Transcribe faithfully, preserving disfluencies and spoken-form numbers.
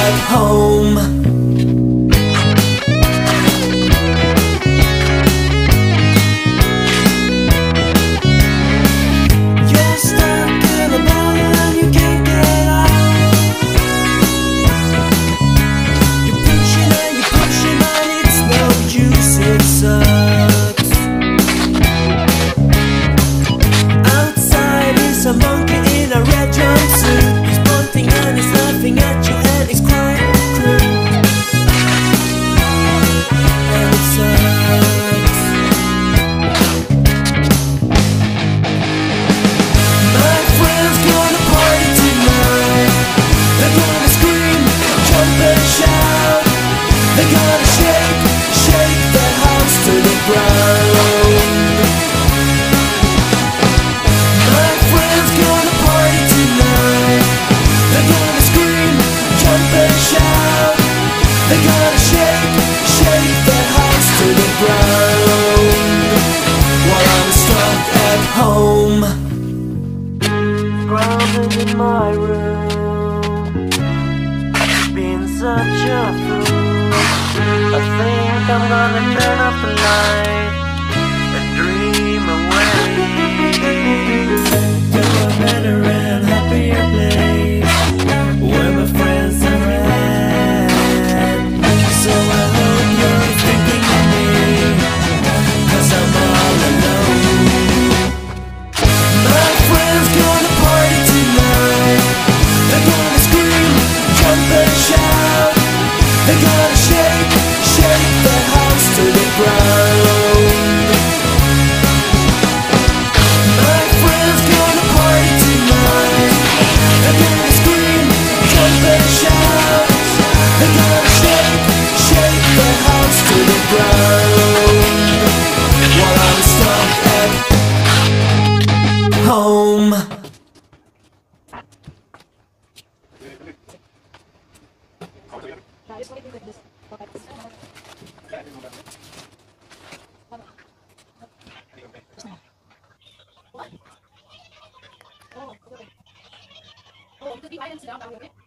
at home. You're stuck in a bottle and you can't get out. You're pushing and you're pushing and it's no use, it sucks. Outside is a monkey in a red jumpsuit. He's pointing and he's laughing at you and he's quite cruel. And it sucks. My friend's gonna party tonight. They're gonna scream, jump and shout. They're gonna shake, shake the house to the ground. My friend's gonna party tonight. They're gonna scream, jump and shout. They're gonna shake, shake the house to the ground. While I'm stuck at home, grounded in my room, being such a fool. I think I'm gonna turn off the light and dream away to a better and happier place where my friends are at. So I hope you're thinking of me, 'cause I'm all alone. My friends gonna party tonight. They're gonna scream, jump and shout. They're gonna shake, shake the house to the ground. My friends gonna party tonight. They're gonna scream, jump and shout. They're gonna shake, shake the house to the ground. While I'm stuck at home. Oh, okay. Oh, because we items down, okay?